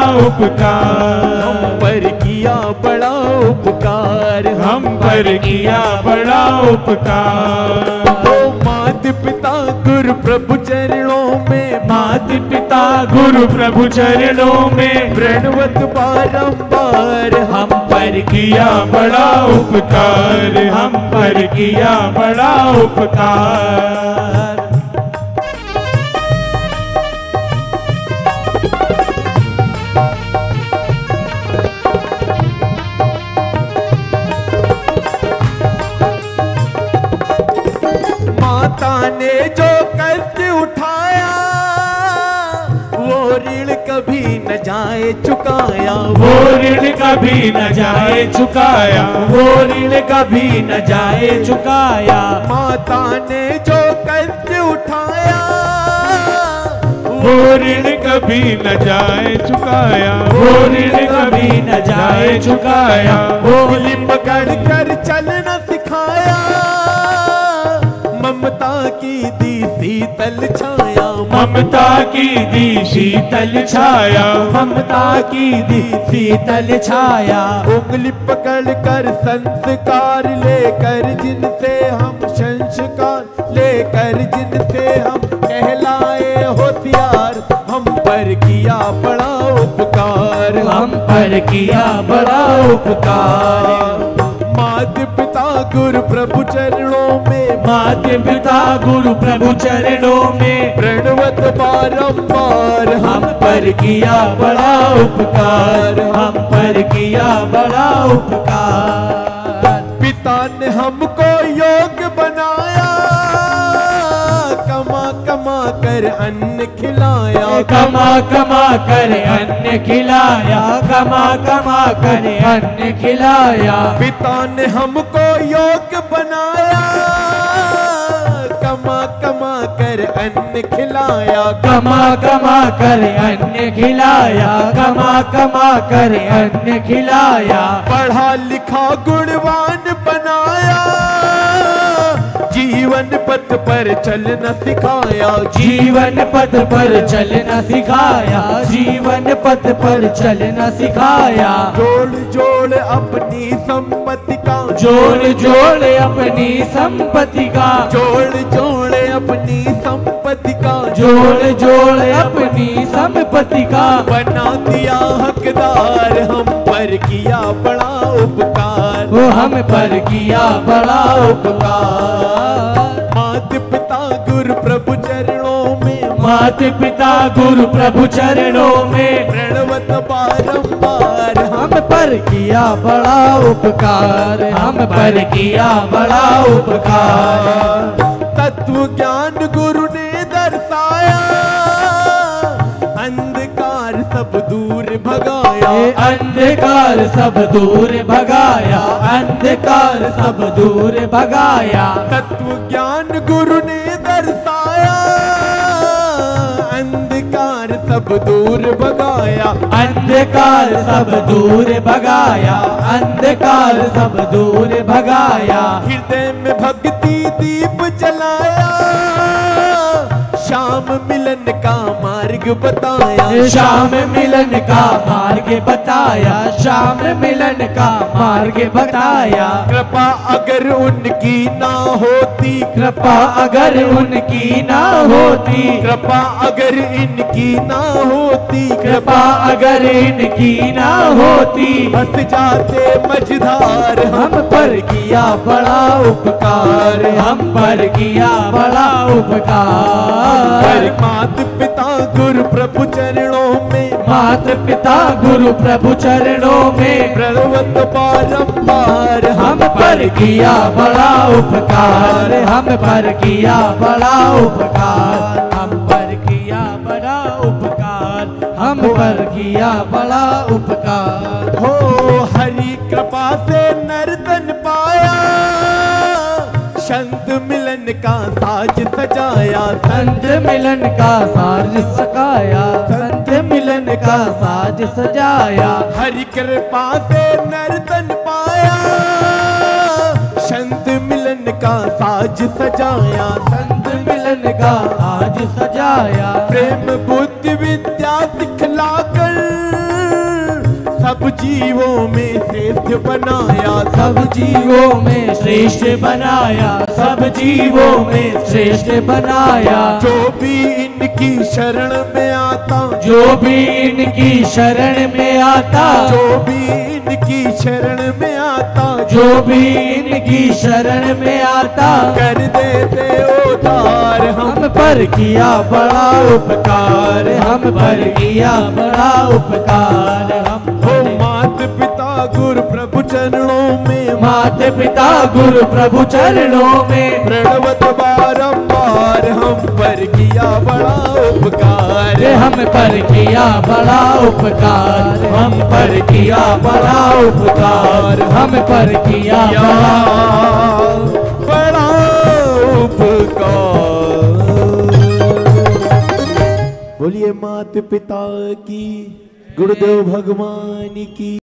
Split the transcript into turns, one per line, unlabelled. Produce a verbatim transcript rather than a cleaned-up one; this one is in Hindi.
उपकार,
हम पर किया बड़ा उपकार,
हम पर किया बड़ा उपकार।
ओ माता पिता गुरु प्रभु चरणों में,
माता पिता गुरु प्रभु चरणों में
प्रणवत बारंबार,
हम पर किया बड़ा उपकार, हम पर किया बड़ा उपकार।
माता ने जो कष्ट उठाया वो ऋण कभी न जाए चुकाया,
वो ऋण कभी न जाए चुकाया, वो ऋण कभी न जाए चुकाया।
माता ने जो कष्ट उठाया
वो ऋण कभी न जाए चुकाया, वो ऋण कभी न जाए चुकाया।
बोली पकड़ कर चलना सिखाया, ममता की दी शीतल छाया,
ममता की दी शीतल छाया, ममता की दी शीतल छाया।
उंगली पकड़ कर संस्कार लेकर जिनसे हम संस्कार लेकर जिनसे हम कहलाए होशियार, हम पर किया बड़ा उपकार,
हम पर किया बड़ा उपकार।
माता पिता गुरु प्रभु चरणों में,
माता पिता गुरु प्रभु चरणों में
प्रणवत बारंबार,
हम पर किया बड़ा उपकार, हम पर किया बड़ा उपकार।
पिता ने हमको योग बनाया, कमा कमा कर अन्न खिलाया,
कमा कमा कर अन्न खिलाया, कमा कमा कर अन्न खिलाया।
पिता ने हमको योग बनाया, कमा कमा कर अन्न खिलाया,
कमा कमा कर अन्न खिलाया, कमा कमा कर अन्न खिलाया।
पढ़ा लिखा गुणवान बनाया, जीवन पथ पर चलना सिखाया,
जीवन पथ पर चलना सिखाया, जीवन पथ पर चलना सिखाया।
जोड़ जोड़ अपनी संपत्ति का,
जोड़ जोड़ अपनी संपत्ति का,
जोड़ जोड़ अपनी संपत्ति का,
जोड़ जोड़ अपनी संपत्ति का।
बना दिया हकदार, हम पर किया बड़ा उपकार,
वो हम पर किया बड़ा उपकार।
माता पिता गुरु प्रभु चरणों में,
माता पिता गुरु प्रभु चरणों में
प्रणवत बारंबार,
हम पर किया बड़ा उपकार, हम पर किया बड़ा उपकार।
तत्व ज्ञान गुरु ने दर्शाया, अंधकार सब दूर भगाया,
अंधकार सब दूर भगाया, अंधकार सब दूर भगाया।
तत्व ज्ञान गुरु ने दर्शाया, अंधकार सब दूर भगाया,
अंधकार सब दूर भगाया, अंधकार सब दूर भगाया।
हृदय में भक्ति दीप जलाया, श्याम मिलन का मार्ग बताया,
श्याम मिलन का मार्ग बताया, श्याम मिलन का मार्ग बताया।
कृपा अगर उनकी ना होती,
कृपा अगर उनकी ना होती,
कृपा अगर इनकी ना होती,
कृपा अगर इनकी ना होती,
बस जाते मझधार,
हम पर किया बड़ा उपकार, हम पर किया बड़ा उपकार।
माता पिता गुरु प्रभु चरणों में,
माता पिता गुरु प्रभु चरणों में
प्रणवत बारंबार,
हम पर किया बड़ा उपकार, हम पर किया बड़ा उपकार, हम पर किया बड़ा उपकार, हम पर किया बड़ा उपकार।
हो हरि कृपा से नर्तन पाया, संत मिलन का साज सजाया,
संत मिलन का साज सकाया, संत मिलन का साज सजाया।
हरि कृपा से नर्तन पाया, संत मिलन का साज सजाया,
संत मिलन का आज सजाया।
प्रेम बुद्धि विद्या सिखलाकर सब जीवों में श्रेष्ठ बनाया,
सब जीवों में श्रेष्ठ बनाया, सब जीवों में श्रेष्ठ बनाया।
जो भी इनकी शरण में आता,
जो भी इनकी शरण में आता,
जो भी इनकी शरण में आता,
जो भी इनकी शरण में आता,
कर देते उद्धार। हम
हम पर किया बड़ा उपकार, हम पर किया बड़ा उपकार। हम
हो मात पिता गुरु प्रभु चरणों में,
माता पिता गुरु प्रभु चरणों में,
प्रणवत बारंबार हम पर किया बड़ा उपकार।
हम पर किया बड़ा उपकार, हम पर किया बड़ा उपकार, हम पर किया
बड़ा उपकार। बोलिए मात पिता की, गुरुदेव भगवान की।